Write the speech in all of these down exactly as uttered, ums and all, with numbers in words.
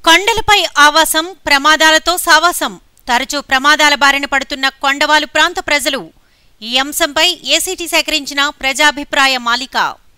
కొండలపై ఆవాసం ప్రమాదాలతో సావాసం తరచూ ప్రమాదాల బారిన పడుతున్న కొండవాలు ప్రాంత ప్రజలు ఈ అంశంపై ఏసీటీ సేకరించిన ప్రజాభిప్రాయ మాలిక.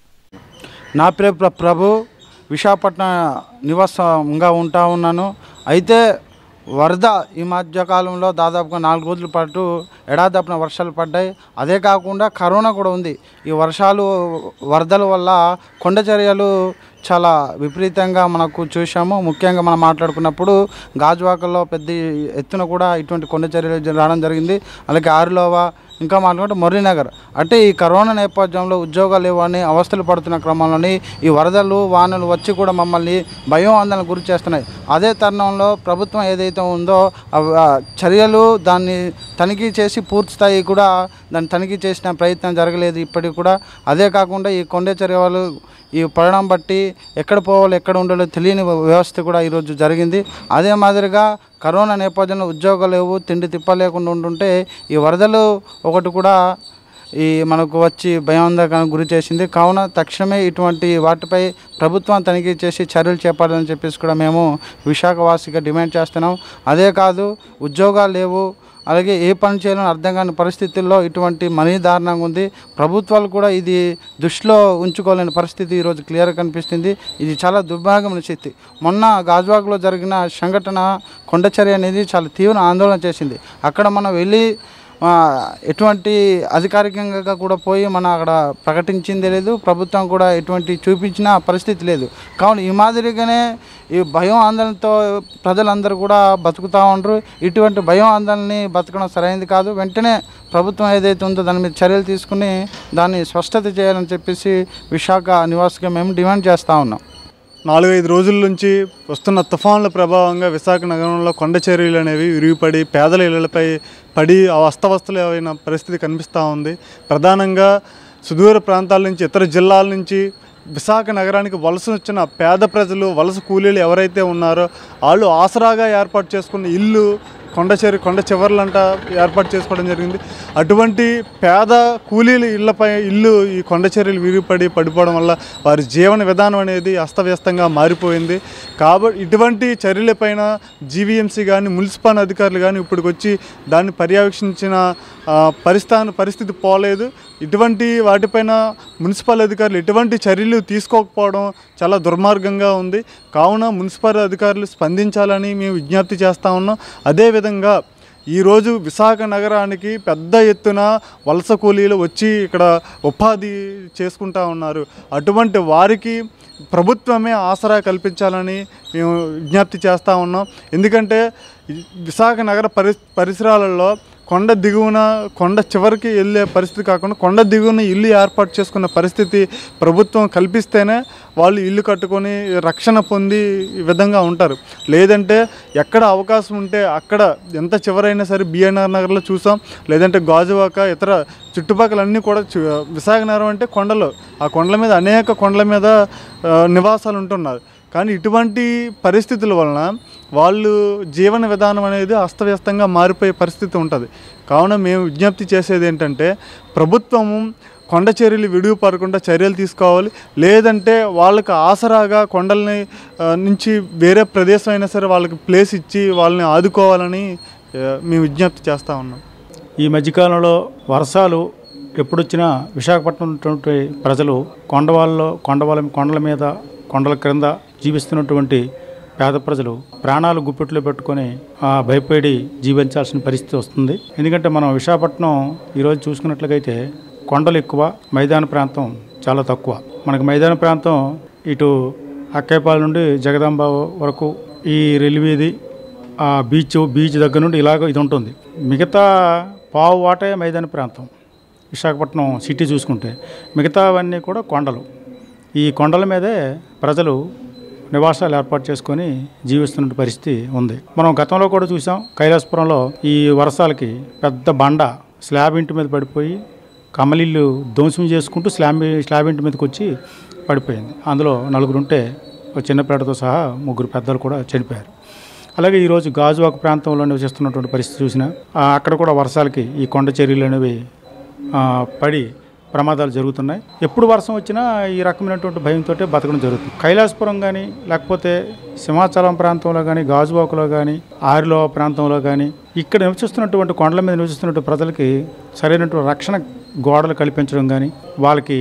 నా పేరు ప్రభు, విశాఖపట్నం నివాసంగా ఉంటా ఉన్నాను. అయితే వరద ఈ మధ్యకాలంలో దాదాపుగా నాలుగు రోజుల పాటు ఎడాదప్పున వర్షాలు పడ్డాయి. అదే కాకుండా కరోనా కూడా ఉంది. ఈ వర్షాలు వరదల వల్ల కొండ చర్యలు చాలా విపరీతంగా మనకు చూసాము. ముఖ్యంగా మనం మాట్లాడుకున్నప్పుడు గాజువాకలో పెద్ద ఎత్తున కూడా ఇటువంటి కొండ చర్యలు రావడం జరిగింది. అలాగే ఆరులోవా, ఇంకా మాట్లాడుకుంటే మురళీనగర్. అంటే ఈ కరోనా నేపథ్యంలో ఉద్యోగాలు ఇవ్వని అవస్థలు పడుతున్న క్రమంలోని ఈ వరదలు వానలు వచ్చి కూడా మమ్మల్ని భయం ఆందోళన గురి చేస్తున్నాయి. అదే తరుణంలో ప్రభుత్వం ఏదైతే ఉందో చర్యలు దాన్ని తనిఖీ చేసి పూర్తి స్థాయి కూడా దాన్ని తనిఖీ చేసిన ప్రయత్నం జరగలేదు ఇప్పటికి కూడా. అదే కాకుండా ఈ కొండ చర్యలు ఈ పడడం బట్టి ఎక్కడ పోవాలో ఎక్కడ ఉండాలో తెలియని వ్యవస్థ కూడా ఈరోజు జరిగింది. అదే మాదిరిగా కరోనా నేపథ్యంలో ఉద్యోగాలు లేవు, తిండి తిప్ప లేకుండా ఉంటుంటే ఈ వరదలు ఒకటి కూడా ఈ మనకు వచ్చి భయాందోళనకు గురి చేసింది. కావున తక్షణమే ఇటువంటి వాటిపై ప్రభుత్వం తనిఖీ చేసి చర్యలు చేపట్టాలని చెప్పేసి కూడా మేము విశాఖవాసిగా డిమాండ్ చేస్తున్నాం. అదే కాదు, ఉద్యోగాలు లేవు, అలాగే ఏ పని చేయాలని అర్థం కాని పరిస్థితుల్లో ఇటువంటి మనీ దారుణంగా ఉంది. ప్రభుత్వాలు కూడా ఇది దృష్టిలో ఉంచుకోలేని పరిస్థితి ఈరోజు క్లియర్గా కనిపిస్తుంది. ఇది చాలా దుర్భాగ్యమైన స్థితి. మొన్న గాజువాకలో జరిగిన సంఘటన కొండచర్య అనేది చాలా తీవ్ర ఆందోళన చేసింది. అక్కడ మనం వెళ్ళి ఎటువంటి అధికారికంగా కూడా పోయి మన అక్కడ ప్రకటించింది లేదు, ప్రభుత్వం కూడా ఎటువంటి చూపించిన పరిస్థితి లేదు. కావున ఈ మాదిరిగానే ఈ భయం ఆందోళనతో ప్రజలందరూ కూడా బతుకుతూ ఉండరు. ఇటువంటి భయం ఆందోళనని బతకడం సరైనది కాదు. వెంటనే ప్రభుత్వం ఏదైతే ఉందో దాని మీద చర్యలు తీసుకుని దాన్ని స్పష్టత చేయాలని చెప్పేసి విశాఖ నివాసిగా మేము డిమాండ్ చేస్తూ ఉన్నాం. నాలుగైదు రోజుల నుంచి వస్తున్న తుఫాన్ల ప్రభావంగా విశాఖ నగరంలో కొండ చర్యలు అనేవి విరిగిపడి పేదల ఇళ్లపై పడి అస్తవ్యస్తమైన పరిస్థితి కనిపిస్తూ ఉంది. ప్రధానంగా సుదూర ప్రాంతాల నుంచి, ఇతర జిల్లాల నుంచి విశాఖ నగరానికి వలస వచ్చిన పేద ప్రజలు, వలస కూలీలు ఎవరైతే ఉన్నారో వాళ్ళు ఆసరాగా ఏర్పాటు చేసుకున్న ఇల్లు కొండ చెరి కొండ చివర్లంట ఏర్పాటు చేసుకోవడం జరిగింది. అటువంటి పేద కూలీల ఇళ్లపై ఇల్లు ఈ కొండ చర్యలు విరిగిపడి పడిపోవడం వల్ల వారి జీవన విధానం అనేది అస్తవ్యస్తంగా మారిపోయింది. కాబట్టి ఇటువంటి చర్యలపైన జీవీఎంసీ కానీ మున్సిపల్ అధికారులు కానీ ఇప్పటికొచ్చి దాన్ని పర్యవేక్షించిన పరిస్థాన పరిస్థితి పోలేదు. ఇటువంటి వాటిపైన మున్సిపల్ అధికారులు ఎటువంటి చర్యలు తీసుకోకపోవడం చాలా దుర్మార్గంగా ఉంది. కావున మున్సిపల్ అధికారులు స్పందించాలని మేము విజ్ఞప్తి చేస్తూ ఉన్నాం. అదేవిధంగా ఈరోజు విశాఖ నగరానికి పెద్ద ఎత్తున వలస కూలీలు వచ్చి ఇక్కడ ఉపాధి చేసుకుంటూ ఉన్నారు. అటువంటి వారికి ప్రభుత్వమే ఆసరా కల్పించాలని మేము విజ్ఞప్తి చేస్తూ ఉన్నాం. ఎందుకంటే విశాఖ నగర పరి పరిసరాలలో కొండ దిగువన కొండ చివరికి వెళ్ళే పరిస్థితి కాకుండా కొండ దిగువన ఇల్లు ఏర్పాటు చేసుకున్న పరిస్థితి ప్రభుత్వం కల్పిస్తేనే వాళ్ళు ఇల్లు కట్టుకొని రక్షణ పొంది ఈ విధంగా ఉంటారు. లేదంటే ఎక్కడ అవకాశం ఉంటే అక్కడ ఎంత చివరైనా సరే బిఎన్ఆర్ నగర్లో చూసాం, లేదంటే గాజువాక, ఇతర చుట్టుపక్కలన్నీ కూడా విశాఖ నగరం అంటే కొండలు, ఆ కొండల మీద అనేక కొండల మీద నివాసాలు ఉంటున్నారు. కానీ ఇటువంటి పరిస్థితుల వలన వాళ్ళు జీవన విధానం అనేది అస్తవ్యస్తంగా మారిపోయే పరిస్థితి ఉంటుంది. కావున మేము విజ్ఞప్తి చేసేది ఏంటంటే ప్రభుత్వము కొండ చర్యలు విడిపడకుండా చర్యలు తీసుకోవాలి. లేదంటే వాళ్ళకి ఆసరాగా కొండల్ని నుంచి వేరే ప్రదేశం అయినా సరే వాళ్ళకి ప్లేస్ ఇచ్చి వాళ్ళని ఆదుకోవాలని మేము విజ్ఞప్తి చేస్తూ ఉన్నాం. ఈ మధ్యకాలంలో వర్షాలు ఎప్పుడొచ్చినా విశాఖపట్నం ఉన్నటువంటి ప్రజలు కొండవాళ్ళలో కొండవాళ్ళ కొండల మీద కొండల క్రింద జీవిస్తున్నటువంటి పేద ప్రజలు ప్రాణాలు గుప్పెట్లో పెట్టుకొని భయపడి జీవించాల్సిన పరిస్థితి వస్తుంది. ఎందుకంటే మనం విశాఖపట్నం ఈరోజు చూసుకున్నట్లయితే కొండలు ఎక్కువ, మైదాన ప్రాంతం చాలా తక్కువ. మనకి మైదాన ప్రాంతం ఇటు అక్కైపాల నుండి జగదాంబ వరకు ఈ రైల్వేది ఆ బీచ్ బీచ్ దగ్గర నుండి ఇలాగ ఇది ఉంటుంది. మిగతా పావు వాటే మైదాన ప్రాంతం విశాఖపట్నం సిటీ చూసుకుంటే, మిగతావన్నీ కూడా కొండలు. ఈ కొండల మీదే ప్రజలు నివాసాలు ఏర్పాటు చేసుకొని జీవిస్తున్న పరిస్థితి ఉంది. మనం గతంలో కూడా చూసాం, కైలాసపురంలో ఈ వర్షాలకి పెద్ద బండ స్లాబ్ ఇంటి మీద పడిపోయి కమలిల్లు ధ్వంసం చేసుకుంటూ స్లాబ్ స్లాబ్ ఇంటి మీదకి వచ్చి పడిపోయింది. అందులో నలుగురు ఉంటే ఒక చిన్నపిల్లతో సహా ముగ్గురు పెద్దలు కూడా చనిపోయారు. అలాగే ఈరోజు గాజువాక ప్రాంతంలో నివసిస్తున్నటువంటి పరిస్థితి చూసినా అక్కడ కూడా వర్షాలకి ఈ కొండ చర్యలు అనేవి పడి ప్రమాదాలు జరుగుతున్నాయి. ఎప్పుడు వర్షం వచ్చినా ఈ రకమైనటువంటి భయంతో బతకడం జరుగుతుంది. కైలాసపురం కానీ లేకపోతే సింహాచలం ప్రాంతంలో కానీ గాజువాకలో కానీ ఆరిలో ప్రాంతంలో కానీ ఇక్కడ నివసిస్తున్నటువంటి కొండల మీద నివసిస్తున్నటువంటి ప్రజలకి సరైనటువంటి రక్షణ గోడలు కల్పించడం కానీ వాళ్ళకి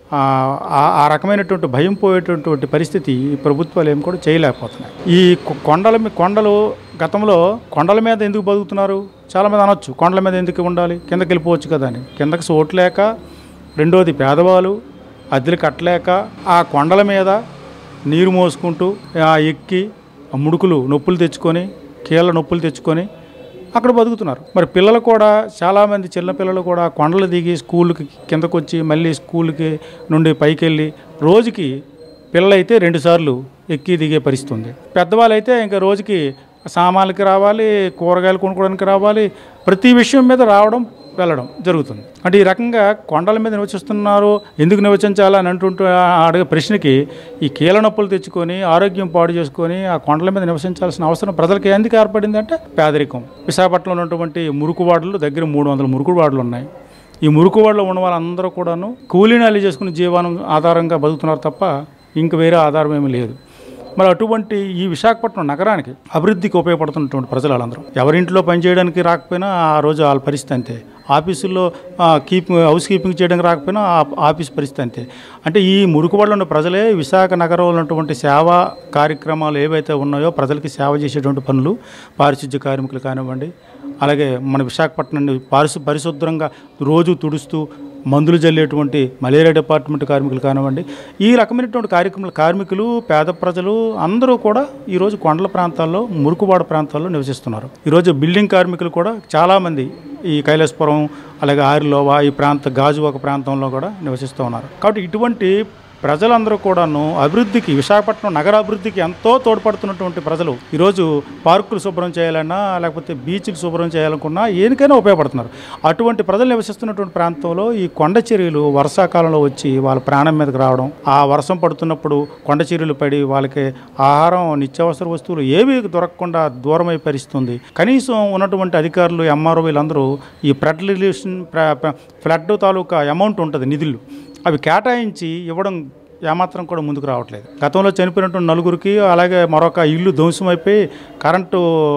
ఆ రకమైనటువంటి భయం పోయేటటువంటి పరిస్థితి ఈ ప్రభుత్వాలు ఏమి కూడా చేయలేకపోతున్నాయి. ఈ కొండల కొండలు గతంలో కొండల మీద ఎందుకు బతుకుతున్నారు చాలామంది అనొచ్చు. కొండల మీద ఎందుకు ఉండాలి, కిందకి వెళ్ళిపోవచ్చు కదా అని. కిందకి చోట్లేక, రెండోది పేదవాళ్ళు అద్దెలు కట్టలేక ఆ కొండల మీద నీరు మోసుకుంటూ ఎక్కి ముడుకులు నొప్పులు తెచ్చుకొని కీళ్ళ నొప్పులు తెచ్చుకొని అక్కడ బతుకుతున్నారు. మరి పిల్లలు కూడా చాలామంది చిన్న పిల్లలు కూడా కొండలు దిగి స్కూల్కి కిందకు వచ్చి మళ్ళీ స్కూల్కి నుండి పైకి వెళ్ళి రోజుకి పిల్లలైతే రెండుసార్లు ఎక్కి దిగే పరిస్థితి ఉంది. పెద్దవాళ్ళు అయితే ఇంకా రోజుకి సామాన్లకి రావాలి, కూరగాయలు కొనుక్కోవడానికి రావాలి, ప్రతి విషయం మీద రావడం వెళ్ళడం జరుగుతుంది. అంటే ఈ రకంగా కొండల మీద నివసిస్తున్నారు, ఎందుకు నివసించాలని అంటుంటూ అడిగే ప్రశ్నకి ఈ కీళ్ళ నొప్పులు తెచ్చుకొని ఆరోగ్యం పాడు చేసుకొని ఆ కొండల మీద నివసించాల్సిన అవసరం ప్రజలకు ఎందుకు ఏర్పడింది అంటే పేదరికం. విశాఖపట్నంలో ఉన్నటువంటి మురుకువాడలు దగ్గర మూడు వందల మురుకువాడలు ఉన్నాయి. ఈ మురుకువాడలో ఉన్న వాళ్ళందరూ కూడాను కూలీనాలు చేసుకుని జీవనం ఆధారంగా బతుకుతున్నారు తప్ప ఇంక వేరే ఆధారం ఏమీ లేదు. మరి అటువంటి ఈ విశాఖపట్నం నగరానికి అభివృద్ధికి ఉపయోగపడుతున్నటువంటి ప్రజలు వాళ్ళందరూ ఎవరింట్లో పనిచేయడానికి రాకపోయినా ఆ రోజు వాళ్ళ పరిస్థితి అంతే. ఆఫీసుల్లో కీప్ హౌస్ కీపింగ్ చేయడానికి రాకపోయినా ఆఫీస్ పరిస్థితి అంతే. అంటే ఈ మురుకువాడలో ఉన్న ప్రజలే విశాఖ నగరంలో ఉన్నటువంటి సేవా కార్యక్రమాలు ఏవైతే ఉన్నాయో ప్రజలకి సేవ చేసేటువంటి పనులు, పారిశుద్ధ్య కార్మికులు కానివ్వండి, అలాగే మన విశాఖపట్నాన్ని పారిశు పరిశుభ్రంగా రోజు తుడుస్తూ మందులు జల్లేటువంటి మలేరియా డిపార్ట్మెంట్ కార్మికులు కానివ్వండి, ఈ రకమైనటువంటి కార్యక్రమాలు కార్మికులు పేద ప్రజలు అందరూ కూడా ఈరోజు కొండల ప్రాంతాల్లో మురుకువాడ ప్రాంతాల్లో నివసిస్తున్నారు. ఈరోజు బిల్డింగ్ కార్మికులు కూడా చాలామంది ఈ కైలాసపురం అలాగే ఆరిలోవా ఈ ప్రాంత గాజువాక ప్రాంతంలో కూడా నివసిస్తూ ఉన్నారు. కాబట్టి ఇటువంటి ప్రజలందరూ కూడాను అభివృద్ధికి విశాఖపట్నం నగర అభివృద్ధికి ఎంతో తోడ్పడుతున్నటువంటి ప్రజలు ఈరోజు పార్కులు శుభ్రం చేయాలన్నా లేకపోతే బీచ్లు శుభ్రం చేయాలనుకున్నా ఏనికైనా ఉపయోగపడుతున్నారు. అటువంటి ప్రజలు నివసిస్తున్నటువంటి ప్రాంతంలో ఈ కొండ చర్యలు వర్షాకాలంలో వచ్చి వాళ్ళ ప్రాణం మీదకి రావడం, ఆ వర్షం పడుతున్నప్పుడు కొండ చర్యలు పడి వాళ్ళకి ఆహారం నిత్యావసర వస్తువులు ఏవి దొరకకుండా దూరమై పరిస్థితుంది. కనీసం ఉన్నటువంటి అధికారులు ఎంఆర్ఓ వీళ్ళందరూ ఈ ఫ్లడ్ రిలీషన్ ఫ్లడ్ తాలూకా అమౌంట్ ఉంటుంది నిధులు అవి కేటాయించి ఇవ్వడం ఏమాత్రం కూడా ముందుకు రావట్లేదు. గతంలో చనిపోయినటువంటి నలుగురికి అలాగే మరొక ఇల్లు ధ్వంసం అయిపోయి కరెంటు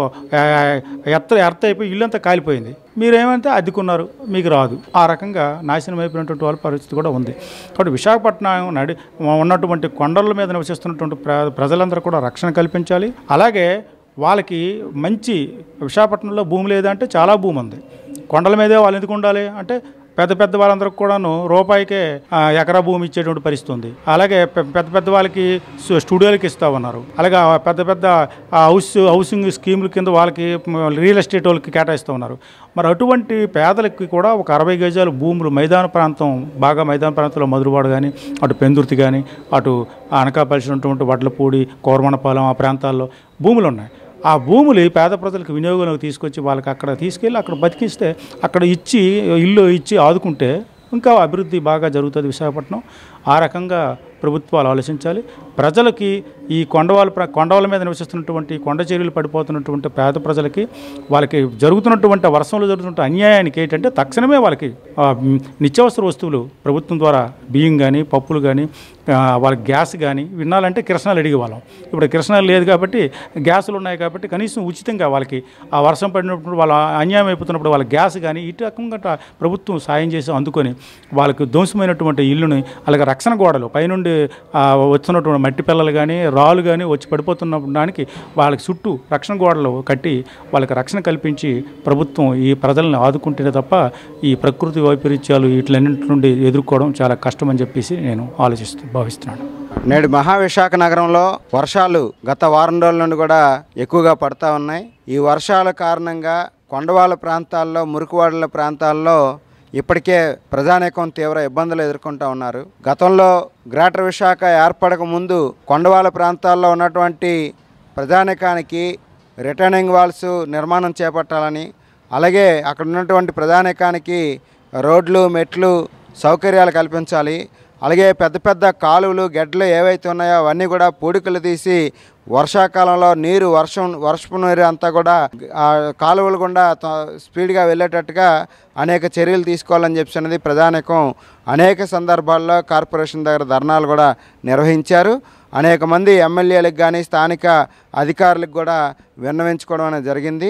ఎత్త ఎర్త అయిపోయి ఇల్లు అంతా కాలిపోయింది. మీరేమంటే అద్దెకున్నారు, మీకు రాదు. ఆ రకంగా నాశనం అయిపోయినటువంటి వాళ్ళ పరిస్థితి కూడా ఉంది. కాబట్టి విశాఖపట్నం నడి ఉన్నటువంటి కొండల మీద నివసిస్తున్నటువంటి ప్ర ప్రజలందరూ కూడా రక్షణ కల్పించాలి. అలాగే వాళ్ళకి మంచి విశాఖపట్నంలో భూమి లేదంటే చాలా భూమి ఉంది. కొండల మీదే వాళ్ళు ఎందుకు ఉండాలి అంటే పెద్ద పెద్ద వాళ్ళందరికి కూడాను రూపాయికే ఎకరా భూమి ఇచ్చేటువంటి పరిస్థితి ఉంది. అలాగే పెద్ద పెద్ద వాళ్ళకి స్టూడియోలకి ఇస్తా ఉన్నారు. అలాగే పెద్ద పెద్ద హౌస్ హౌసింగ్ స్కీముల కింద వాళ్ళకి రియల్ ఎస్టేట్ వాళ్ళకి కేటాయిస్తూ ఉన్నారు. మరి అటువంటి పేదలకి కూడా ఒక అరవై గజాలు భూములు మైదాన ప్రాంతం బాగా మైదాన ప్రాంతంలో మధురవాడ కానీ అటు పెందుర్తి కానీ అటు అనకాపల్లి ఉన్నటువంటి వడ్లపూడి కోరమణపాలెం ఆ ప్రాంతాల్లో భూములు ఉన్నాయి. ఆ భూములు పేద ప్రజలకు వినియోగంలోకి తీసుకొచ్చి వాళ్ళకి అక్కడ తీసుకెళ్ళి అక్కడ బతికిస్తే అక్కడ ఇచ్చి ఇల్లు ఇచ్చి ఆదుకుంటే ఇంకా అభివృద్ధి బాగా జరుగుతుంది విశాఖపట్నం. ఆ రకంగా ప్రభుత్వాలు ఆలోచించాలి. ప్రజలకి ఈ కొండవాళ్ళ కొండవాళ్ళ మీద నివసిస్తున్నటువంటి కొండ చర్యలు పడిపోతున్నటువంటి పేద ప్రజలకి వాళ్ళకి జరుగుతున్నటువంటి వర్షంలో జరుగుతున్న అన్యాయానికి ఏంటంటే తక్షణమే వాళ్ళకి నిత్యావసర వస్తువులు ప్రభుత్వం ద్వారా బియ్యం కానీ పప్పులు కానీ వాళ్ళకి గ్యాస్ కానీ వినాలంటే కిరసనాలు అడిగేవాళ్ళం. ఇప్పుడు కిరసనాలు లేదు కాబట్టి గ్యాసులు ఉన్నాయి కాబట్టి కనీసం ఉచితంగా వాళ్ళకి ఆ వర్షం పడినప్పుడు వాళ్ళ అన్యాయం అయిపోతున్నప్పుడు వాళ్ళ గ్యాస్ కానీ ఇటు రకంగా ప్రభుత్వం సాయం చేసి అందుకొని వాళ్ళకి ధ్వంసమైనటువంటి ఇల్లుని అలాగే రక్షణ గోడలు పైనుండి వస్తున్నటువంటి మట్టి పిల్లలు కానీ రాళ్ళు కానీ వచ్చి పడిపోతున్న దానికి వాళ్ళకి చుట్టూ రక్షణ గోడలు కట్టి వాళ్ళకి రక్షణ కల్పించి ప్రభుత్వం ఈ ప్రజలను ఆదుకుంటేనే తప్ప ఈ ప్రకృతి వైపరీత్యాలు వీటిలన్నింటి నుండి ఎదుర్కోవడం చాలా కష్టం అని చెప్పేసి నేను ఆలోచిస్తూ భావిస్తున్నాను. నేడు మహావిశాఖ నగరంలో వర్షాలు గత వారం రోజుల నుండి కూడా ఎక్కువగా పడతా ఉన్నాయి. ఈ వర్షాల కారణంగా కొండవాళ్ళ ప్రాంతాల్లో మురుకువాడల ప్రాంతాల్లో ఇప్పటికే ప్రజానీకం తీవ్ర ఇబ్బందులు ఎదుర్కొంటూ ఉన్నారు. గతంలో గ్రేటర్ విశాఖ ఏర్పడక ముందు కొండవాళ్ళ ప్రాంతాల్లో ఉన్నటువంటి ప్రజానీకానికి రిటర్నింగ్ వాల్స్ నిర్మాణం చేపట్టాలని, అలాగే అక్కడ ఉన్నటువంటి ప్రజానీకానికి రోడ్లు మెట్లు సౌకర్యాలు కల్పించాలి. అలాగే పెద్ద పెద్ద కాలువలు గెడ్లు ఏవైతే ఉన్నాయో అవన్నీ కూడా పూడికలు తీసి వర్షాకాలంలో నీరు వర్షం వర్షపు నీరు అంతా కూడా ఆ కాలువలు గుండా స్పీడ్గా వెళ్ళేటట్టుగా అనేక చర్యలు తీసుకోవాలని చెప్పినది ప్రధానికం అనేక సందర్భాల్లో కార్పొరేషన్ దగ్గర ధర్నాలు కూడా నిర్వహించారు. అనేక మంది ఎమ్మెల్యేలకు కానీ స్థానిక అధికారులకు కూడా విన్నవించుకోవడం అనేది జరిగింది.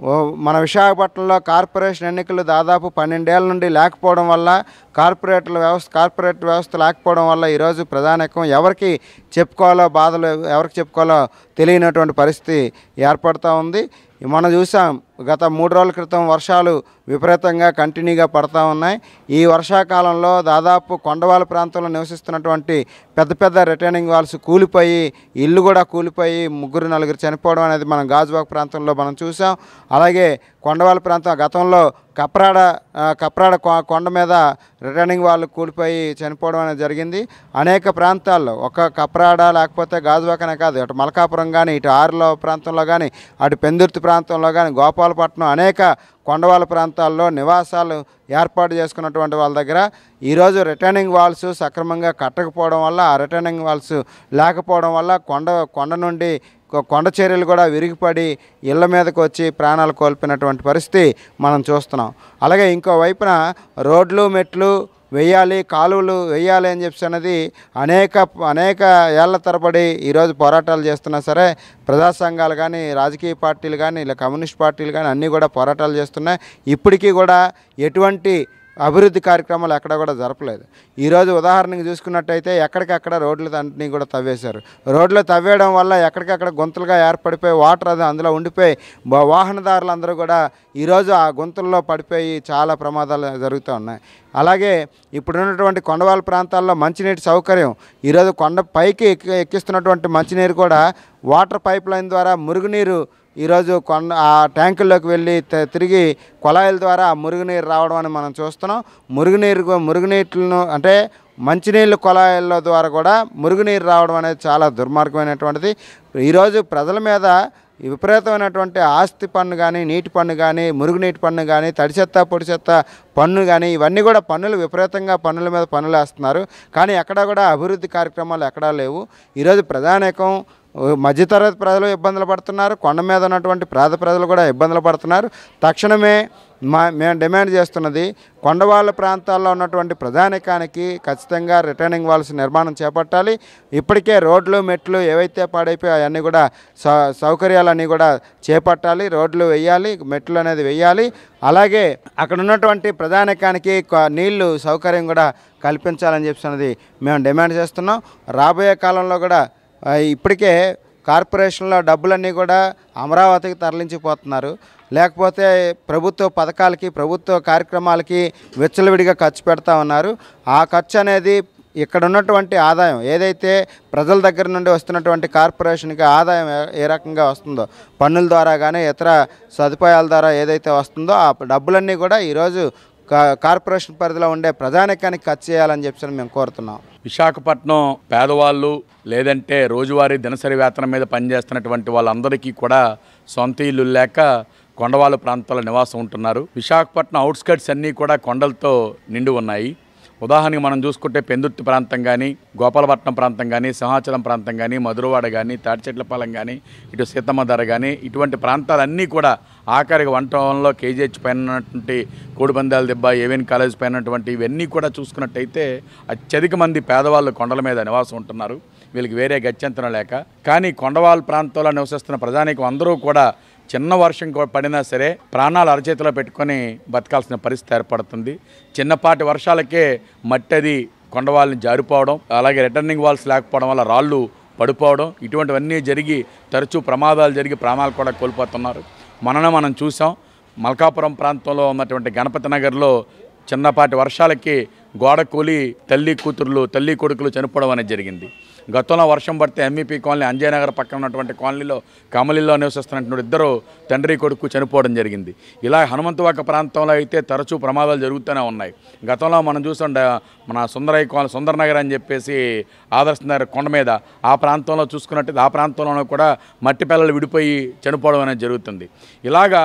మన విశాఖపట్నంలో కార్పొరేషన్ ఎన్నికలు దాదాపు పన్నెండేళ్ల నుండి లేకపోవడం వల్ల కార్పొరేటర్ల వ్యవస్థ కార్పొరేట్ వ్యవస్థ లేకపోవడం వల్ల ఈరోజు ప్రధానికం ఎవరికి చెప్పుకోవాలో బాధలు ఎవరికి చెప్పుకోవాలో తెలియనటువంటి పరిస్థితి ఏర్పడుతూ ఉంది. మనం చూసాం గత మూడు రోజుల క్రితం వర్షాలు విపరీతంగా కంటిన్యూగా పడతా ఉన్నాయి. ఈ వర్షాకాలంలో దాదాపు కొండవాళ్ళ ప్రాంతంలో నివసిస్తున్నటువంటి పెద్ద పెద్ద రిటైనింగ్ వాల్స్ కూలిపోయి ఇల్లు కూడా కూలిపోయి ముగ్గురు నలుగురు చనిపోవడం అనేది మనం గాజువాక ప్రాంతంలో మనం చూసాం. అలాగే కొండవాళ్ళ ప్రాంతం గతంలో కప్రాడ కప్రాడ కొండ మీద రిటర్నింగ్ వాళ్ళు కూలిపోయి చనిపోవడం అనేది జరిగింది. అనేక ప్రాంతాల్లో ఒక కప్రాడ లేకపోతే గాజువాకనే కాదు, అటు మలకాపురం కానీ ఇటు ఆరులో ప్రాంతంలో కానీ అటు పెందుర్తి ప్రాంతంలో కానీ గోపాలపట్నం అనేక కొండవాళ్ళ ప్రాంతాల్లో నివాసాలు ఏర్పాటు చేసుకున్నటువంటి వాళ్ళ దగ్గర ఈరోజు రిటర్నింగ్ వాల్స్ సక్రమంగా కట్టకపోవడం వల్ల ఆ రిటర్నింగ్ వాల్స్ లేకపోవడం వల్ల కొండ కొండ నుండి కొండ చర్యలు కూడా విరిగిపడి ఇళ్ల మీదకు వచ్చి ప్రాణాలు కోల్పోయినటువంటి పరిస్థితి మనం చూస్తున్నాం. అలాగే ఇంకో వైపున రోడ్లు మెట్లు వేయాలి, కాలువలు వేయాలి అని చెప్పి అన్నది అనేక అనేక ఏళ్ల తరబడి ఈరోజు పోరాటాలు చేస్తున్నా సరే ప్రజా సంఘాలు కానీ రాజకీయ పార్టీలు కానీ ఇలా కమ్యూనిస్ట్ పార్టీలు కానీ అన్నీ కూడా పోరాటాలు చేస్తున్నాయి. ఇప్పటికీ కూడా ఎటువంటి అభివృద్ధి కార్యక్రమాలు ఎక్కడ కూడా జరపలేదు. ఈరోజు ఉదాహరణకి చూసుకున్నట్టయితే ఎక్కడికక్కడ రోడ్లు అన్నింటినీ కూడా తవ్వేశారు. రోడ్లు తవ్వేయడం వల్ల ఎక్కడికక్కడ గుంతలుగా ఏర్పడిపోయి వాటర్ అది అందులో ఉండిపోయి వాహనదారులు అందరూ కూడా ఈరోజు ఆ గుంతల్లో పడిపోయి చాలా ప్రమాదాలు జరుగుతూ ఉన్నాయి. అలాగే ఇప్పుడున్నటువంటి కొండవాళ్ళ ప్రాంతాల్లో మంచినీటి సౌకర్యం ఈరోజు కొండ పైకి ఎక్కి ఎక్కిస్తున్నటువంటి మంచినీరు కూడా వాటర్ పైప్ లైన్ ద్వారా మురుగునీరు ఈరోజు కొండ ఆ ట్యాంకుల్లోకి వెళ్ళి తిరిగి కుళాయిల ద్వారా మురుగునీరు రావడం అని మనం చూస్తున్నాం. మురుగునీరు మురుగునీటిను అంటే మంచినీళ్ళు కుళాయిల ద్వారా కూడా మురుగునీరు రావడం అనేది చాలా దుర్మార్గమైనటువంటిది. ఈరోజు ప్రజల మీద విపరీతమైనటువంటి ఆస్తి పన్ను కానీ నీటి పన్ను కానీ మురుగునీటి పన్ను కానీ తడి చెత్త పొడి చెత్త పన్ను కానీ ఇవన్నీ కూడా పన్నులు విపరీతంగా పన్నుల మీద పన్నులు వేస్తున్నారు. కానీ ఎక్కడా కూడా అభివృద్ధి కార్యక్రమాలు ఎక్కడా లేవు. ఈరోజు ప్రధానికం మధ్యతరగతి ప్రజలు ఇబ్బందులు పడుతున్నారు, కొండ మీద ఉన్నటువంటి పేద ప్రజలు కూడా ఇబ్బందులు పడుతున్నారు. తక్షణమే మా మేము డిమాండ్ చేస్తున్నది కొండవాళ్ళ ప్రాంతాల్లో ఉన్నటువంటి ప్రధానికానికి ఖచ్చితంగా రిటర్నింగ్ వాల్స్ నిర్మాణం చేపట్టాలి. ఇప్పటికే రోడ్లు మెట్లు ఏవైతే పాడైపోయి అవన్నీ కూడా సౌ సౌకర్యాలన్నీ కూడా చేపట్టాలి. రోడ్లు వేయాలి, మెట్లు అనేది వేయాలి. అలాగే అక్కడ ఉన్నటువంటి ప్రధానికానికి నీళ్లు సౌకర్యం కూడా కల్పించాలని చెప్పి మేము డిమాండ్ చేస్తున్నాం. రాబోయే కాలంలో కూడా ఇప్పటికే కార్పొరేషన్లో డబ్బులన్నీ కూడా అమరావతికి తరలించిపోతున్నారు. లేకపోతే ప్రభుత్వ పథకాలకి ప్రభుత్వ కార్యక్రమాలకి విచ్చలవిడిగా ఖర్చు పెడతా ఉన్నారు. ఆ ఖర్చు అనేది ఇక్కడ ఉన్నటువంటి ఆదాయం ఏదైతే ప్రజల దగ్గర నుండి వస్తున్నటువంటి కార్పొరేషన్కి ఆదాయం ఏ రకంగా వస్తుందో పన్నుల ద్వారా కానీ ఇతర సదుపాయాల ద్వారా ఏదైతే వస్తుందో ఆ డబ్బులన్నీ కూడా ఈరోజు కార్పొరేషన్ పరిధిలో ఉండే ప్రధానికానికి ఖర్చు చేయాలని చెప్పి మేము కోరుతున్నాం. విశాఖపట్నం పేదవాళ్ళు లేదంటే రోజువారీ దినసరి వేతనం మీద పనిచేస్తున్నటువంటి వాళ్ళందరికీ కూడా సొంత ఇల్లు లేక కొండవాళ్ళ ప్రాంతాల్లో నివాసం ఉంటున్నారు. విశాఖపట్నం అవుట్స్కట్స్ అన్నీ కూడా కొండలతో నిండి ఉన్నాయి. ఉదాహరణకి మనం చూసుకుంటే పెందుర్తి ప్రాంతం కానీ గోపాలపట్నం ప్రాంతం కానీ సింహాచలం ప్రాంతం కానీ మధురవాడ కానీ తాటిచెట్లపాలెం కానీ ఇటు సీతమ్మధర కానీ ఇటువంటి ప్రాంతాలన్నీ కూడా ఆఖరికి వంటంలో కేజీహెచ్ పైన ఉన్నటువంటి కోడిపందాల దెబ్బ ఏవిఎన్ కాలేజ్ పైన ఉన్నటువంటి ఇవన్నీ కూడా చూసుకున్నట్టయితే అత్యధిక మంది పేదవాళ్ళు కొండల మీద నివాసం ఉంటున్నారు. వీళ్ళకి వేరే గత్యంతరం లేక. కానీ కొండవాళ్ళ ప్రాంతాల్లో నివసిస్తున్న ప్రజానీకం అందరూ కూడా చిన్న వర్షం పడినా సరే ప్రాణాలు అరచేతిలో పెట్టుకొని బతకాల్సిన పరిస్థితి ఏర్పడుతుంది. చిన్నపాటి వర్షాలకే మట్టది కొండవాళ్ళని జారిపోవడం, అలాగే రిటర్నింగ్ వాల్స్ లేకపోవడం వల్ల రాళ్ళు పడిపోవడం ఇటువంటివన్నీ జరిగి తరచూ ప్రమాదాలు జరిగి ప్రాణాలు కూడా కోల్పోతున్నారు. మనన మనం చూసాం మల్కాపురం ప్రాంతంలో ఉన్నటువంటి గణపతి నగర్లో చిన్నపాటి వర్షాలకి గోడ కూలి తల్లి కూతుర్లు తల్లి కొడుకులు చనిపోవడం అనేది జరిగింది. గతంలో వర్షం పడితే ఎంఈపీ కాలనీ అంజయనగర్ పక్కన ఉన్నటువంటి కాలనీలో కమలిలో నివసిస్తున్నటువంటి ఇద్దరు తండ్రి కొడుకు చనిపోవడం జరిగింది. ఇలా హనుమంతవాక ప్రాంతంలో అయితే తరచూ ప్రమాదాలు జరుగుతూనే ఉన్నాయి. గతంలో మనం చూసాం మన సుందరయ్య కాలనీ సుందరనగర్ అని చెప్పేసి ఆదర్శ నగర్ కొండ మీద ఆ ప్రాంతంలో చూసుకున్నట్టు ఆ ప్రాంతంలోనూ కూడా మట్టి పిల్లలు విడిపోయి చనిపోవడం అనేది జరుగుతుంది. ఇలాగా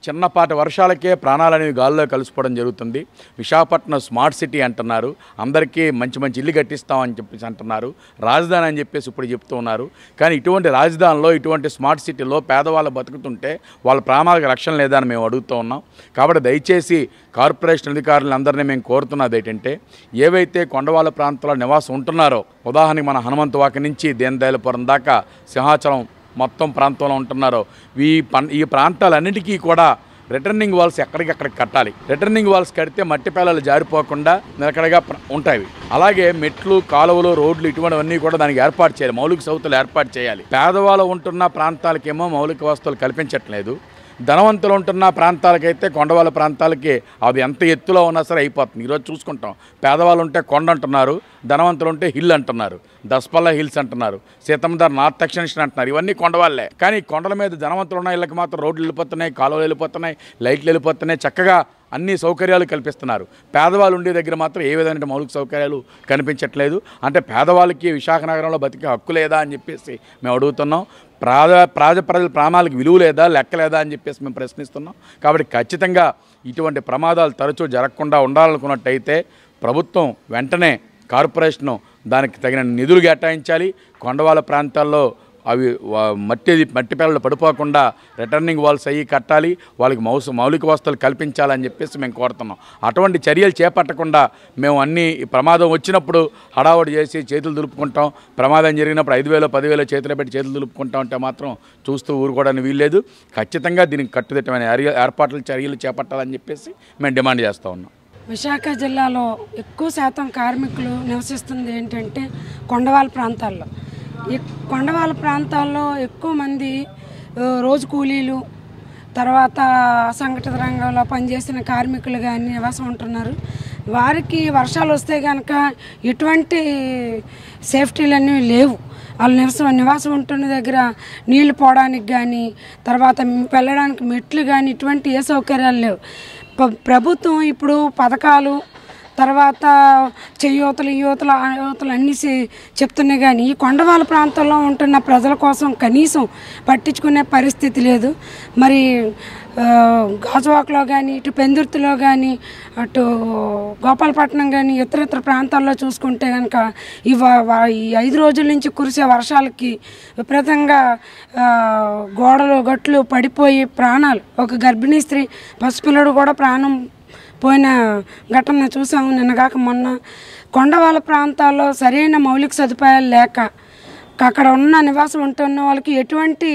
చిన్నపాటి వర్షాలకే ప్రాణాలు అనేవి గాల్లో కలిసిపోవడం జరుగుతుంది. విశాఖపట్నం స్మార్ట్ సిటీ అంటున్నారు, అందరికీ మంచి మంచి ఇల్లు కట్టిస్తామని చెప్పేసి అంటున్నారు, రాజధాని అని చెప్పేసి ఇప్పుడు చెప్తూ ఉన్నారు. కానీ ఇటువంటి రాజధానిలో ఇటువంటి స్మార్ట్ సిటీలో పేదవాళ్ళు బతుకుతుంటే వాళ్ళ ప్రాణాలకు రక్షణ లేదని మేము అడుగుతూ ఉన్నాం. కాబట్టి దయచేసి కార్పొరేషన్ అధికారులందరినీ మేము కోరుతున్నది ఏంటంటే, ఏవైతే కొండవాళ్ళ ప్రాంతాల్లో నివాసం ఉంటున్నారో, ఉదాహరణకి మన హనుమంతవాక నుంచి దేనదయాలపురం దాకా సింహాచలం మొత్తం ప్రాంతంలో ఉంటున్నారో, ఈ పం ఈ ప్రాంతాలన్నిటికీ కూడా రిటర్నింగ్ వాల్స్ ఎక్కడికెక్కడికి కట్టాలి. రిటర్నింగ్ వాల్స్ కడితే మట్టి పేలాలు జారిపోకుండా నిలకడగా ఉంటాయి. అలాగే మెట్లు, కాలువలు, రోడ్లు ఇటువంటివన్నీ కూడా దానికి ఏర్పాటు చేయాలి, మౌలిక సౌకర్యాలు ఏర్పాటు చేయాలి. పేదవాళ్ళు ఉంటున్న ప్రాంతాలకేమో మౌలిక వసతులు కల్పించట్లేదు. ధనవంతులు ఉంటున్న ప్రాంతాలకైతే, కొండవాళ్ళ ప్రాంతాలకి అది ఎంత ఎత్తులో ఉన్నా సరే అయిపోతుంది. ఈరోజు చూసుకుంటాం, పేదవాళ్ళు ఉంటే కొండ అంటున్నారు, ధనవంతులు ఉంటే హిల్ అంటున్నారు, దసపల్ల హిల్స్ అంటున్నారు, సీతమ్మధార నార్త్ ఎక్స్టెన్షన్ అంటున్నారు. ఇవన్నీ కొండవాళ్ళే. కానీ కొండల మీద ధనవంతులు ఉన్న ఇళ్ళకి మాత్రం రోడ్లు వెళ్ళిపోతున్నాయి, కాలువలు వెళ్ళిపోతున్నాయి, లైట్లు వెళ్ళిపోతున్నాయి, చక్కగా అన్ని సౌకర్యాలు కల్పిస్తున్నారు. పేదవాళ్ళు ఉండే దగ్గర మాత్రం ఏ విధమైన మౌలిక సౌకర్యాలు కనిపించట్లేదు. అంటే పేదవాళ్ళకి విశాఖ నగరంలో బతికే హక్కు లేదా అని చెప్పేసి మేము అడుగుతున్నాం. ప్రాధ ప్రాజ ప్రజల ప్రాణాలకు విలువ లేదా, లెక్క లేదా అని చెప్పేసి మేము ప్రశ్నిస్తున్నాం. కాబట్టి ఖచ్చితంగా ఇటువంటి ప్రమాదాలు తరచూ జరగకుండా ఉండాలనుకున్నట్టయితే ప్రభుత్వం వెంటనే కార్పొరేషను దానికి తగిన నిధులు కేటాయించాలి. కొండవాళ్ళ ప్రాంతాల్లో అవి మట్టి మట్టి పేలలు పడిపోకుండా రిటర్నింగ్ వాల్స్ అయ్యి కట్టాలి, వాళ్ళకి మౌస మౌలిక వసతులు కల్పించాలని చెప్పేసి మేము కోరుతున్నాం. అటువంటి చర్యలు చేపట్టకుండా మేము అన్ని ప్రమాదం వచ్చినప్పుడు హడావుడి చేసి చేతులు దులుపుకుంటాం, ప్రమాదం జరిగినప్పుడు ఐదు వేలు పదివేలు చేతులు పెట్టి చేతులు దులుపుకుంటాం అంటే మాత్రం చూస్తూ ఊరుకోవడానికి వీల్లేదు. ఖచ్చితంగా దీనికి కట్టుదిట్టమైన ఏర్పాట్లు చర్యలు చేపట్టాలని చెప్పేసి మేము డిమాండ్ చేస్తూ ఉన్నాం. విశాఖ జిల్లాలో ఎక్కువ శాతం కార్మికులు నివసిస్తుంది ఏంటంటే కొండవాళ్ళ ప్రాంతాల్లో. ఈ కొండవాళ్ళ ప్రాంతాల్లో ఎక్కువ మంది రోజు కూలీలు, తర్వాత అసంఘటిత రంగంలో పనిచేసిన కార్మికులు కానీ నివాసం ఉంటున్నారు. వారికి వర్షాలు వస్తే కనుక ఎటువంటి సేఫ్టీలు అనేవి లేవు. వాళ్ళు నివసం నివాసం ఉంటున్న దగ్గర నీళ్లు పోవడానికి కానీ, తర్వాత వెళ్ళడానికి మెట్లు కానీ ఇటువంటి ఏ సౌకర్యాలు లేవు. ప్రభుత్వం ఇప్పుడు పథకాలు, తర్వాత చెయ్యూతలు యువతలు యువతలు అన్నీ చెప్తున్నాయి, కానీ ఈ కొండవాళ్ళ ప్రాంతంలో ఉంటున్న ప్రజల కోసం కనీసం పట్టించుకునే పరిస్థితి లేదు. మరి గాజువాకలో కానీ, ఇటు పెందుర్తిలో కానీ, అటు గోపాలపట్నం కానీ, ఇతర ఇతర ప్రాంతాల్లో చూసుకుంటే కనుక ఈ ఈ ఐదు రోజుల నుంచి కురిసే వర్షాలకి విపరీతంగా గోడలు గట్లు పడిపోయి ప్రాణాలు, ఒక గర్భిణీ స్త్రీ పసిపిల్లడు కూడా ప్రాణం పోయిన ఘటన చూసాము నిన్నగాక మొన్న. కొండవాళ్ళ ప్రాంతాల్లో సరైన మౌలిక సదుపాయాలు లేక అక్కడ ఉన్న నివాసం ఉంటున్న వాళ్ళకి ఎటువంటి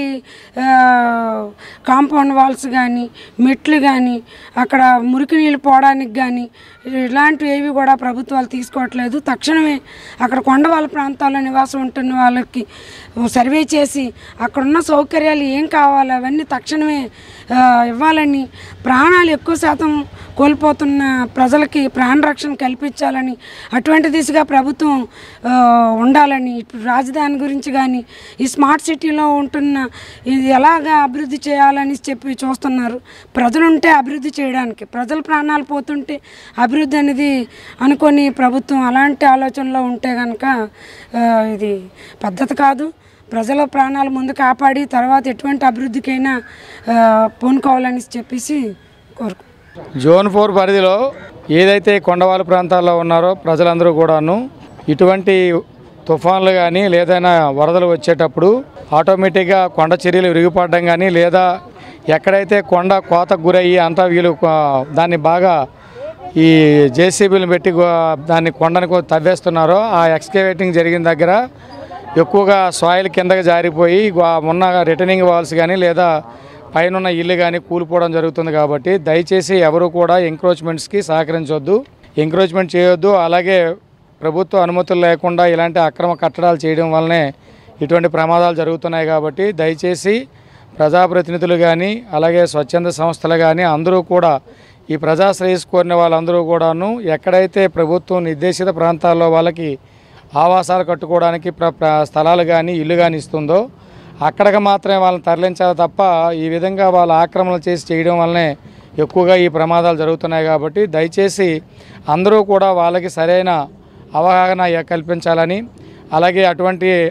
కాంపౌండ్ వాల్స్ కానీ, మెట్లు కానీ, అక్కడ మురికి నీళ్ళు పోవడానికి కానీ ఇలాంటివి ఏవి కూడా ప్రభుత్వాలు తీసుకోవట్లేదు. తక్షణమే అక్కడ కొండవాళ్ళ ప్రాంతాల్లో నివాసం ఉంటున్న వాళ్ళకి సర్వే చేసి అక్కడున్న సౌకర్యాలు ఏం కావాలో అవన్నీ తక్షణమే ఇవ్వాలని, ప్రాణాలు ఎక్కువ శాతం కోల్పోతున్న ప్రజలకి ప్రాణరక్షణ కల్పించాలని, అటువంటి దిశగా ప్రభుత్వం ఉండాలని, ఇప్పుడు రాజధాని గురించి కానీ ఈ స్మార్ట్ సిటీలో ఉంటున్న ఇది ఎలాగా అభివృద్ధి చేయాలని చెప్పి చూస్తున్నారు. ప్రజలుంటే అభివృద్ధి చేయడానికి, ప్రజల ప్రాణాలు పోతుంటే అభివృద్ధి అనేది అనుకొని ప్రభుత్వం అలాంటి ఆలోచనలో ఉంటే కనుక ఇది పద్ధతి కాదు. ప్రజల ప్రాణాలు ముందు కాపాడి తర్వాత ఎటువంటి అభివృద్ధికైనా పూనుకోవాలని చెప్పేసి కోరుకు. జోన్ ఫోర్ పరిధిలో ఏదైతే కొండవాళ్ళ ప్రాంతాల్లో ఉన్నారో ప్రజలందరూ కూడాను ఇటువంటి తుఫాన్లు కానీ లేదైనా వరదలు వచ్చేటప్పుడు ఆటోమేటిక్గా కొండ చర్యలు విరిగిపడడం కానీ, లేదా ఎక్కడైతే కొండ కోతకు గురయ్యి అంతా వీళ్ళు దాన్ని బాగా ఈ జేసీబీలు పెట్టి దాన్ని కొండని తవ్వేస్తున్నారో ఆ ఎక్స్కేవేటింగ్ జరిగిన దగ్గర ఎక్కువగా సాయిల్ కిందకి జారిపోయి ఉన్న రిటర్నింగ్ వాల్స్ కానీ లేదా పైన ఇల్లు కానీ కూలిపోవడం జరుగుతుంది. కాబట్టి దయచేసి ఎవరు కూడా ఎంక్రోచ్మెంట్స్కి సహకరించవద్దు, ఎంక్రోచ్మెంట్ చేయొద్దు. అలాగే ప్రభుత్వ అనుమతులు లేకుండా ఇలాంటి అక్రమ కట్టడాలు చేయడం వల్లనే ఇటువంటి ప్రమాదాలు జరుగుతున్నాయి. కాబట్టి దయచేసి ప్రజాప్రతినిధులు కానీ అలాగే స్వచ్ఛంద సంస్థలు కానీ అందరూ కూడా ఈ ప్రజా శ్రేయస్సు కోరిన వాళ్ళందరూ కూడాను ఎక్కడైతే ప్రభుత్వం నిర్దేశిత ప్రాంతాల్లో వాళ్ళకి ఆవాసాలు కట్టుకోవడానికి స్థలాలు కానీ ఇల్లు కానీ ఇస్తుందో అక్కడికి మాత్రమే వాళ్ళని తరలించాలి తప్ప ఈ విధంగా వాళ్ళు ఆక్రమణలు చేసి చేయడం వల్లనే ఎక్కువగా ఈ ప్రమాదాలు జరుగుతున్నాయి. కాబట్టి దయచేసి అందరూ కూడా వాళ్ళకి సరైన అవగాహన కల్పించాలని, అలాగే అటువంటి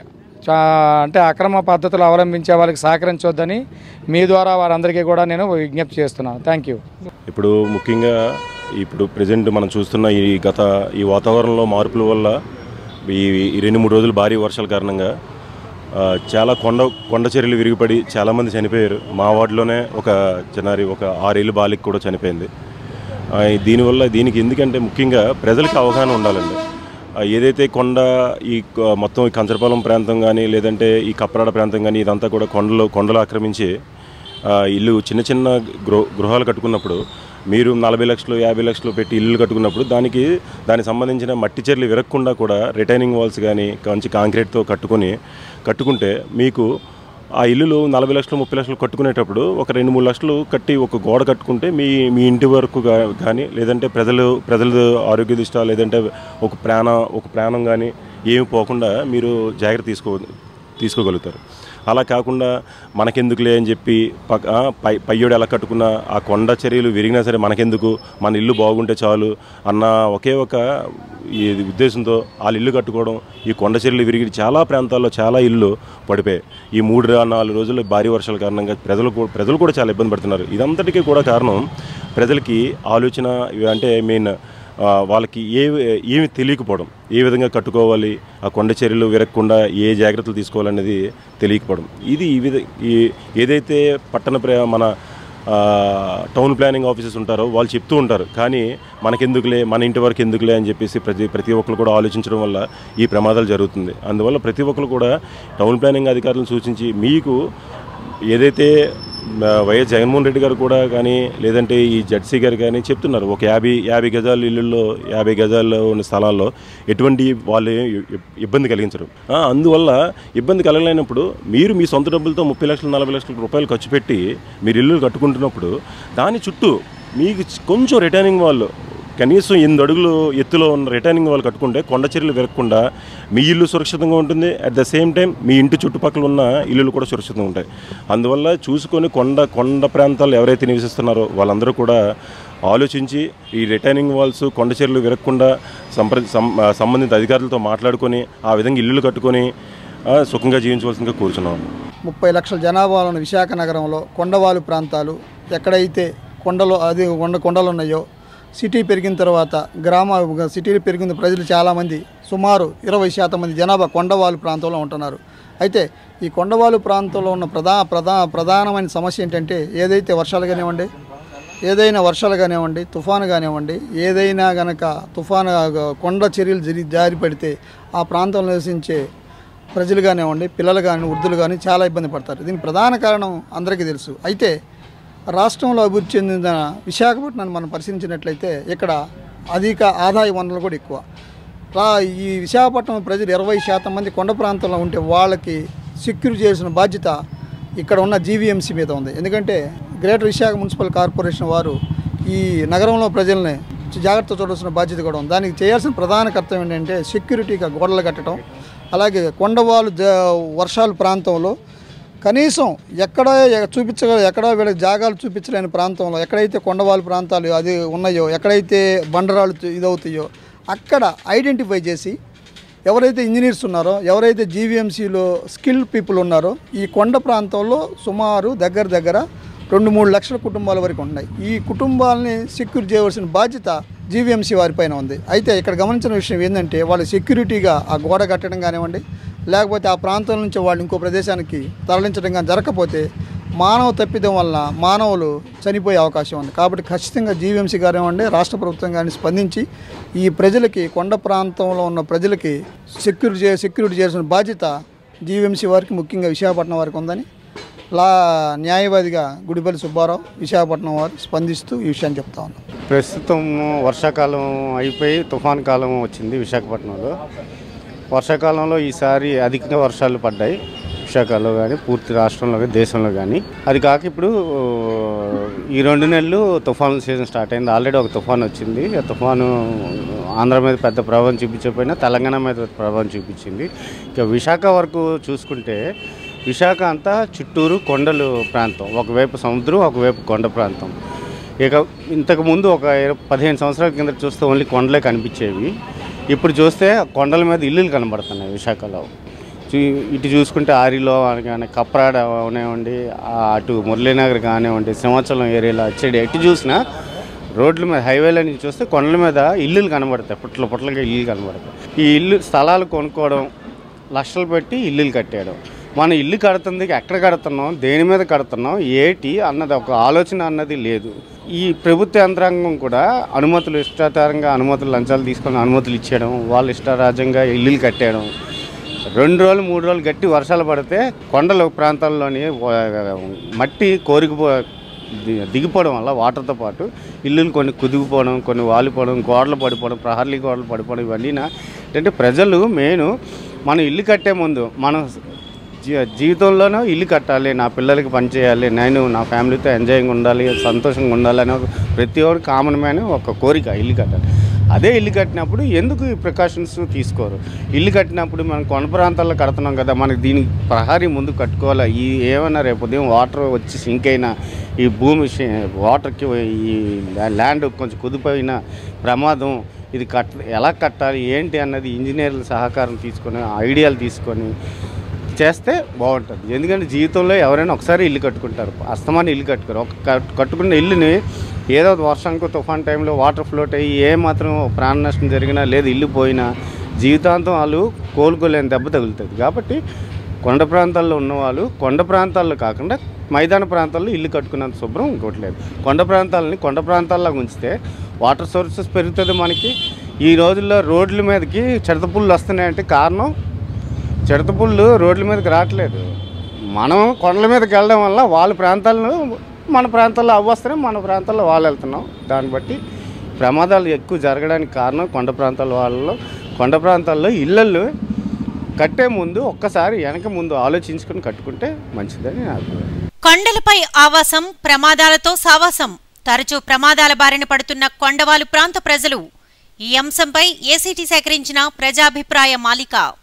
అంటే అక్రమ పద్ధతులు అవలంబించే వాళ్ళకి సహకరించొద్దని మీ ద్వారా వారందరికీ కూడా నేను విజ్ఞప్తి చేస్తున్నాను. Thank you. ఇప్పుడు ముఖ్యంగా ఇప్పుడు ప్రజెంట్ మనం చూస్తున్న ఈ గత ఈ వాతావరణంలో మార్పుల వల్ల ఈ రెండు మూడు రోజులు భారీ వర్షాల కారణంగా చాలా కొండ కొండ చర్యలు విరిగిపడి చాలామంది చనిపోయారు. మా వార్డులోనే ఒక చిన్నారి ఒక ఆరేళ్ళు బాలిక కూడా చనిపోయింది. దీనివల్ల దీనికి ఎందుకంటే ముఖ్యంగా ప్రజలకు అవగాహన ఉండాలండి. ఏదైతే కొండ ఈ మొత్తం ఈ కంచరపాలెం ప్రాంతం కానీ లేదంటే ఈ కప్పరాడ ప్రాంతం కానీ ఇదంతా కూడా కొండలు కొండలు ఆక్రమించి ఇల్లు చిన్న చిన్న గృహ గృహాలు కట్టుకున్నప్పుడు మీరు నలభై లక్షలు యాభై లక్షలు పెట్టి ఇల్లు కట్టుకున్నప్పుడు దానికి దానికి సంబంధించిన మట్టి చర్యలు విరగకుండా కూడా రిటైనింగ్ వాల్స్ కానీ మంచి కాంక్రీట్తో కట్టుకొని కట్టుకుంటే మీకు ఆ ఇల్లులు నలభై లక్షలు ముప్పై లక్షలు కట్టుకునేటప్పుడు ఒక రెండు మూడు లక్షలు కట్టి ఒక గోడ కట్టుకుంటే మీ మీ ఇంటి వరకు కానీ లేదంటే ప్రజలు ప్రజల ఆరోగ్య దృష్ట్యా లేదంటే ఒక ప్రాణ ఒక ప్రాణం కానీ ఏమి పోకుండా మీరు జాగ్రత్త తీసుకో తీసుకోగలుగుతారు. అలా కాకుండా మనకెందుకులే అని చెప్పి పై పయ్యోడు ఎలా కట్టుకున్న ఆ కొండ చర్యలు విరిగినా సరే మనకెందుకు, మన ఇల్లు బాగుంటే చాలు అన్న ఒకే ఒక ఈ ఉద్దేశంతో వాళ్ళు ఇల్లు కట్టుకోవడం, ఈ కొండ చర్యలు విరిగి చాలా ప్రాంతాల్లో చాలా ఇల్లు పడిపోయాయి. ఈ మూడు నాలుగు రోజులు భారీ వర్షాల కారణంగా ప్రజలు ప్రజలు కూడా చాలా ఇబ్బంది పడుతున్నారు. ఇదంతటికీ కూడా కారణం ప్రజలకి ఆలోచన అంటే మెయిన్ వాళ్ళకి ఏ ఏమి తెలియకపోవడం, ఏ విధంగా కట్టుకోవాలి, ఆ కొండ చర్యలు విరగకుండా ఏ జాగ్రత్తలు తీసుకోవాలనేది తెలియకపోవడం. ఇది ఈ విధ ఈ ఏదైతే పట్టణ మన టౌన్ ప్లానింగ్ ఆఫీసర్స్ ఉంటారో వాళ్ళు చెప్తూ ఉంటారు, కానీ మనకెందుకులే మన ఇంటి వరకు ఎందుకులే అని చెప్పేసి ప్రతి ప్రతి ఒక్కరు కూడా ఆలోచించడం వల్ల ఈ ప్రమాదాలు జరుగుతుంది. అందువల్ల ప్రతి ఒక్కరు కూడా టౌన్ ప్లానింగ్ అధికారులను సూచించి మీకు ఏదైతే వైఎస్ జగన్మోహన్ రెడ్డి గారు కూడా కానీ లేదంటే ఈ జడ్సీ గారు కానీ చెప్తున్నారు ఒక యాభై యాభై గజాల ఇళ్ళల్లో యాభై గజాల్లో ఉన్న స్థలాల్లో ఎటువంటి వాళ్ళు ఇబ్బంది కలిగించరు. అందువల్ల ఇబ్బంది కలగలేనప్పుడు మీరు మీ సొంత డబ్బులతో ముప్పై లక్షలు నలభై లక్షల రూపాయలు ఖర్చు పెట్టి మీరు ఇల్లు కట్టుకుంటున్నప్పుడు దాని చుట్టూ మీకు కొంచెం రిటైనింగ్ వాళ్ళు కనీసం ఎనిమిది అడుగులు ఎత్తులో ఉన్న రిటైనింగ్ వాళ్ళు కట్టుకుంటే కొండ చర్యలు విరగకుండా మీ ఇల్లు సురక్షితంగా ఉంటుంది. అట్ ద సేమ్ టైం మీ ఇంటి చుట్టుపక్కల ఉన్న ఇల్లులు కూడా సురక్షితంగా ఉంటాయి. అందువల్ల చూసుకొని కొండ కొండ ప్రాంతాలు ఎవరైతే నివసిస్తున్నారో వాళ్ళందరూ కూడా ఆలోచించి ఈ రిటైనింగ్ వాల్స్ కొండ చర్యలు విరగకుండా సంప్ర సంబంధిత అధికారులతో మాట్లాడుకొని ఆ విధంగా ఇల్లులు కట్టుకొని సుఖంగా జీవించవలసిందిగా కూర్చున్నాం. ముప్పై లక్షల జనాభా ఉన్న విశాఖ నగరంలో కొండవాలు ప్రాంతాలు ఎక్కడైతే కొండలు అది కొండ కొండలు ఉన్నాయో సిటీ పెరిగిన తర్వాత గ్రామ సిటీలు పెరిగిన ప్రజలు చాలామంది సుమారు ఇరవై శాతం మంది జనాభా కొండవాలు ప్రాంతంలో ఉంటున్నారు. అయితే ఈ కొండవాలు ప్రాంతంలో ఉన్న ప్రధా ప్రధా ప్రధానమైన సమస్య ఏంటంటే ఏదైతే వర్షాలు కానివ్వండి ఏదైనా వర్షాలు కానివ్వండి తుఫాను కానివ్వండి ఏదైనా కనుక తుఫాను కొండ చర్యలు జరి జారి పడితే ఆ ప్రాంతంలో నివసించే ప్రజలు కానివ్వండి పిల్లలు కానీ వృద్ధులు కానీ చాలా ఇబ్బంది పడతారు. దీనికి ప్రధాన కారణం అందరికీ తెలుసు. అయితే రాష్ట్రంలో అభివృద్ధి చెందిన విశాఖపట్నాన్ని మనం పరిశీలించినట్లయితే ఇక్కడ అధిక ఆదాయ వనరులు కూడా ఎక్కువ. రా ఈ విశాఖపట్నం ప్రజలు ఇరవై శాతం మంది కొండ ప్రాంతంలో ఉంటే వాళ్ళకి సెక్యూర్ చేయాల్సిన బాధ్యత ఇక్కడ ఉన్న జీవీఎంసీ మీద ఉంది. ఎందుకంటే గ్రేటర్ విశాఖ మున్సిపల్ కార్పొరేషన్ వారు ఈ నగరంలో ప్రజల్ని జాగ్రత్త చూడాల్సిన బాధ్యత కూడా ఉంది. దానికి చేయాల్సిన ప్రధాన కర్తవ్యం ఏంటంటే సెక్యూరిటీగా గోడలు కట్టడం, అలాగే కొండవాళ్ళు వర్షాల ప్రాంతంలో కనీసం ఎక్కడ చూపించగల ఎక్కడ వీళ్ళకి జాగాలు చూపించలేని ప్రాంతంలో ఎక్కడైతే కొండవాళ్ళ ప్రాంతాలు అది ఉన్నాయో ఎక్కడైతే బండరాళ్ళు ఇదవుతాయో అక్కడ ఐడెంటిఫై చేసి ఎవరైతే ఇంజనీర్స్ ఉన్నారో ఎవరైతే జీవీఎంసీలో స్కిల్ పీపుల్ ఉన్నారో ఈ కొండ ప్రాంతంలో సుమారు దగ్గర దగ్గర రెండు మూడు లక్షల కుటుంబాల వరకు ఉన్నాయి. ఈ కుటుంబాలని సెక్యూర్ చేయవలసిన బాధ్యత జీవీఎంసీ వారిపైన ఉంది. అయితే ఇక్కడ గమనించిన విషయం ఏంటంటే వాళ్ళు సెక్యూరిటీగా ఆ గోడ కట్టడం కానివ్వండి లేకపోతే ఆ ప్రాంతం నుంచి వాళ్ళు ఇంకో ప్రదేశానికి తరలించడం కానీ జరగకపోతే మానవ తప్పిదం వల్ల మానవులు చనిపోయే అవకాశం ఉంది. కాబట్టి ఖచ్చితంగా జీవీఎంసీ కానివ్వండి రాష్ట్ర ప్రభుత్వం కానీ స్పందించి ఈ ప్రజలకి కొండ ప్రాంతంలో ఉన్న ప్రజలకి సెక్యూర్ చే సెక్యూరిటీ చేయాల్సిన బాధ్యత జీవీఎంసీ వారికి ముఖ్యంగా విశాఖపట్నం వారికి ఉందని లా న్యాయవాదిగా గుడిపల్లి సుబ్బారావు విశాఖపట్నం వారు స్పందిస్తూ ఈ విషయాన్ని చెప్తా ఉన్నాం. ప్రస్తుతం వర్షాకాలం అయిపోయి తుఫాన్ కాలం వచ్చింది విశాఖపట్నంలో. వర్షాకాలంలో ఈసారి అధికంగా వర్షాలు పడ్డాయి విశాఖలో కానీ పూర్తి రాష్ట్రంలో కానీ దేశంలో కానీ. అది కాక ఇప్పుడు ఈ రెండు నెలలు తుఫాను సీజన్ స్టార్ట్ అయింది. ఆల్రెడీ ఒక తుఫాను వచ్చింది. ఆ తుఫాను ఆంధ్ర మీద పెద్ద ప్రభావం చూపించకపోయినా తెలంగాణ మీద ప్రభావం చూపించింది. ఇక విశాఖ వరకు చూసుకుంటే విశాఖ అంతా చుట్టూరు కొండలు ప్రాంతం, ఒకవైపు సముద్రం ఒకవైపు కొండ ప్రాంతం. ఇక ఇంతకుముందు ఒక పదిహేను సంవత్సరాల కింద చూస్తే ఓన్లీ కొండలే కనిపించేవి. ఇప్పుడు చూస్తే కొండల మీద ఇల్లులు కనబడుతున్నాయి విశాఖలో. ఇటు చూసుకుంటే ఆరిలో కానీ కప్రాడ అవనివ్వండి, అటు మురళీనగర్ కానివ్వండి, సింహాచలం ఏరియాలో వచ్చేది ఎటు చూసినా రోడ్ల మీద హైవేల నుంచి చూస్తే కొండల మీద ఇల్లులు కనబడతాయి, పుట్ల పుట్లగా ఇల్లు కనబడతాయి. ఈ ఇల్లు స్థలాలు కొనుక్కోవడం, లక్షలు పెట్టి ఇల్లులు కట్టేయడం. మనం ఇల్లు కడుతుంది ఎక్కడ కడుతున్నాం, దేని మీద కడుతున్నాం, ఏటి అన్నది ఒక ఆలోచన అన్నది లేదు. ఈ ప్రభుత్వ యంత్రాంగం కూడా అనుమతులు ఇష్టాధారంగా అనుమతులు లంచాలు తీసుకొని అనుమతులు ఇచ్చేయడం, వాళ్ళు ఇష్టారాజ్యంగా ఇల్లులు కట్టేయడం. రెండు రోజులు మూడు రోజులు గట్టి వర్షాలు పడితే కొండల ప్రాంతాల్లోని మట్టి కోరికిపో దిగిపోవడం వల్ల వాటర్తో పాటు ఇల్లులు కొన్ని కుదిగిపోవడం, కొన్ని వాలిపోవడం, గోడలు పడిపోవడం, ప్రహర్లీ గోడలు పడిపోవడం ఇవన్నీ ఏంటంటే ప్రజలు మెయిన్ మనం ఇల్లు కట్టే ముందు మనం జీ జీవితంలోనూ ఇల్లు కట్టాలి, నా పిల్లలకి పని చేయాలి, నేను నా ఫ్యామిలీతో ఎంజాయింగ్ ఉండాలి, సంతోషంగా ఉండాలి అనే ప్రతి ఒక్కరు కామన్ మ్యాన్ ఒక కోరిక ఇల్లు కట్టాలి. అదే ఇల్లు కట్టినప్పుడు ఎందుకు ఈ ప్రికాషన్స్ తీసుకోరు? ఇల్లు కట్టినప్పుడు మనం కొండ ప్రాంతాల్లో కడుతున్నాం కదా, మనకి దీనికి ప్రహారీ ముందు కట్టుకోవాలి. ఈ ఏమైనా రేపు ఉదయం వాటర్ వచ్చి సింక్ అయినా, ఈ భూమి వాటర్కి ఈ ల్యాండ్ కొంచెం కుదిపోయిన ప్రమాదం, ఇది కట్ ఎలా కట్టాలి ఏంటి అన్నది ఇంజనీర్ల సహకారం తీసుకొని ఐడియాలు తీసుకొని చేస్తే బాగుంటుంది. ఎందుకంటే జీవితంలో ఎవరైనా ఒకసారి ఇల్లు కట్టుకుంటారు, అస్తమాన్ని ఇల్లు కట్టుకోరు. ఒక కట్టుకున్న ఇల్లుని ఏదో వర్షానికి తుఫాన్ టైంలో వాటర్ ఫ్లోట్ అయ్యి ఏ మాత్రం ప్రాణ నష్టం జరిగినా లేదు ఇల్లు పోయినా జీవితాంతం వాళ్ళు కోలుకోలేని దెబ్బ తగులుతుంది. కాబట్టి కొండ ప్రాంతాల్లో ఉన్నవాళ్ళు కొండ ప్రాంతాల్లో కాకుండా మైదాన ప్రాంతాల్లో ఇల్లు కట్టుకున్నంత శుభ్రం ఇంకోటి లేదు. కొండ ప్రాంతాలని కొండ ప్రాంతాల్లో ఉంచితే వాటర్ సోర్సెస్ పెరుగుతుంది. మనకి ఈ రోజుల్లో రోడ్ల మీదకి చిడతపుళ్ళు వస్తున్నాయంటే కారణం చిడతపుళ్ళు రోడ్ల మీదకి రావట్లేదు. మనం కొండల మీదకి వెళ్ళడం వల్ల వాళ్ళ ప్రాంతాలను మన ప్రాంతాల్లో అవ్వస్తేనే మన ప్రాంతాల్లో వాళ్ళు వెళ్తున్నాం. దాన్ని బట్టి ప్రమాదాలు ఎక్కువ జరగడానికి కారణం కొండ ప్రాంతాల వాళ్ళలో. కొండ ప్రాంతాల్లో ఇళ్ళల్లో కట్టే ముందు ఒక్కసారి వెనక ముందు ఆలోచించుకొని కట్టుకుంటే మంచిదని నా అభిప్రాయం. కొండలపై ఆవాసం, ప్రమాదాలతో సావాసం. తరచూ ప్రమాదాల బారిన పడుతున్న కొండవాలు ప్రాంత ప్రజలు ఈ అంశంపై ఏసీటీ సేకరించిన ప్రజాభిప్రాయ మాలిక.